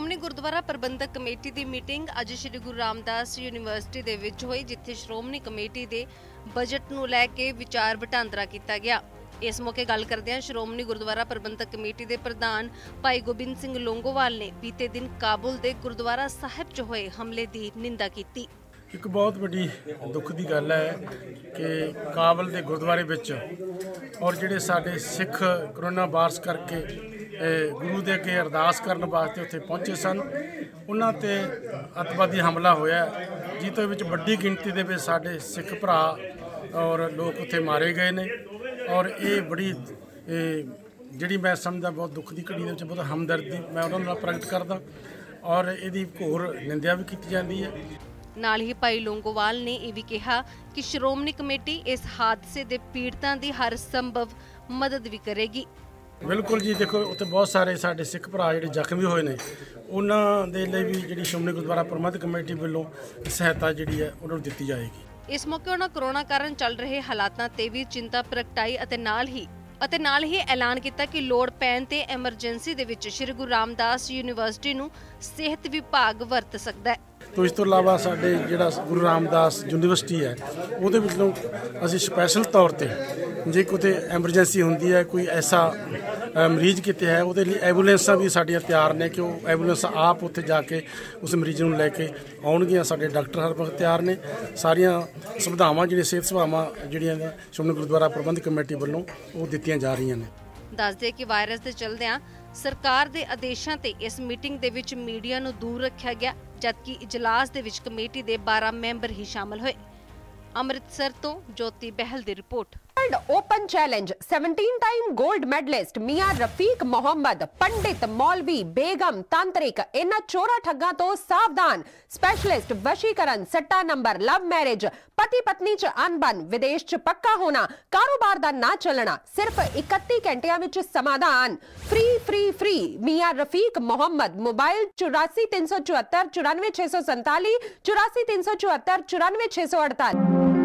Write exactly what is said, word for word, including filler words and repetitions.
Shiromani Gurdwara Prabandhak committee ਦੀ meeting ਅੱਜ Shri Guru Ramdas university ਦੇ ਵਿੱਚ ਹੋਈ, ਜਿੱਥੇ ਸ਼੍ਰੋਮਣੀ ਕਮੇਟੀ ਦੇ ਬਜਟ ਨੂੰ ਲੈ ਕੇ ਵਿਚਾਰ ਵਟਾਂਦਰਾ ਕੀਤਾ ਗਿਆ। ਇਸ ਮੌਕੇ ਗੱਲ ਕਰਦਿਆਂ ਸ਼੍ਰੋਮਣੀ ਗੁਰਦੁਆਰਾ ਪ੍ਰਬੰਧਕ ਕਮੇਟੀ ਦੇ ਪ੍ਰਧਾਨ ਭਾਈ ਗੋਬਿੰਦ ਸਿੰਘ ਲੋਂਗੋਵਾਲ ਨੇ ਬੀਤੇ ਦਿਨ ਕਾਬੁਲ ਦੇ ਗੁਰਦੁਆਰਾ ਸਾਹਿਬ 'ਚ ਹੋਏ ਹਮਲੇ ਦੀ ਨਿੰਦਾ ਕੀਤੀ। एक बहुत बड़ी दुख की गल है कि काबल के गुरुद्वारे विच और जिहड़े साडे सिख कोरोना वायरस करके गुरु दे अगे अरदास करने वास्ते उत्थे पहुंचे सन, उन्हां ते अतवादी हमला होया जिहदे विच वड्डी गिणती दे विच साडे सिख भरा और लोग उत्थे मारे गए ने। और ये बड़ी जिहड़ी मैं समझदा बहुत दुख की घड़ी दे विच बहुत हमदर्दी मैं उन्हां नाल प्रगट करदा और इहदी घोर निंदिया भी कीती जांदी है। ਨਾਲ ਹੀ ਭਾਈ ਲੋਂਗੋਵਾਲ ने यह भी कहा कि श्रोमणी कमेटी इस हादसे के पीड़ितां की हर संभव मदद भी करेगी। बिल्कुल जी, देखो उत्थे बहुत सारे साडे सिख भरा जिहड़े जख्मी होए ने, उन्हां दे लई भी जिहड़ी श्रोमणी गुरुद्वारा प्रबंधक कमेटी वल्लों सहायता जिहड़ी है उन्हां नूं दित्ती जाएगी। इस मौके उन्हां कोरोना कारण चल रहे हालातां ते भी चिंता प्रगटाई अते नाल ही ਅਤੇ ਨਾਲ ਹੀ ਐਲਾਨ ਕੀਤਾ ਕਿ ਲੋੜ ਪੈਣ ਤੇ ਐਮਰਜੈਂਸੀ ਦੇ ਵਿੱਚ ਸ਼੍ਰੀ ਗੁਰੂ ਰਾਮਦਾਸ ਯੂਨੀਵਰਸਿਟੀ ਨੂੰ ਸਿਹਤ ਵਿਭਾਗ ਵਰਤ ਸਕਦਾ ਹੈ। तो इस तो इलावा साडे जिहड़ा गुरु रामदास यूनीवर्सिटी है उहदे विचों असीं स्पैशल तौर ते जे कोई एमरजेंसी हुंदी है, कोई ऐसा मरीज किते है, उहदे लई एंबूलेंसां भी साडियां तैयार ने कि वो एंबूलेंस आप उत्थे जाके उस मरीज नूं लैके आउणगीआं। साडे डॉक्टर हर वक्त तैयार ने। सारियां सुविधावां जिहड़ियां सिहत सेवावां जिहड़ियां श्रोमणी गुरुद्वारा प्रबंधक कमेटी वल्लों वो दित्तियां जा रहीआं ने। दस दे कि वायरस दे चलदिआं सरकार दे आदेशां ते इस मीटिंग दे विच मीडिया नूं दूर रखिया गया, जबकि इजलास दे विच कमेटी दे बारह मैंबर ही शामिल होए। अमृतसर तो ज्योति बहल दी report. Open challenge seventeen time gold medalist Miyan Rafiq Mohammad, पंडित मौलवी बेगम तांत्रिक, इन्हां चोरा ठग्गां तो सावधान। स्पेशलिस्ट वशीकरण, सट्टा नंबर, लव मैरिज, पति पत्नी च अनबन, विदेश च पक्का होना, कारोबार दा ना चलना, सिर्फ इकत्ती घंटियां विच समाधान। Free free free Miyan Rafiq Mohammad. Mobile चौरासी तीन सौ चौहत्तर चौरानवे छे सौ संताली, चौरासी तीन सौ चौहत्तर चौरानवे छे सौ अड़तालीस।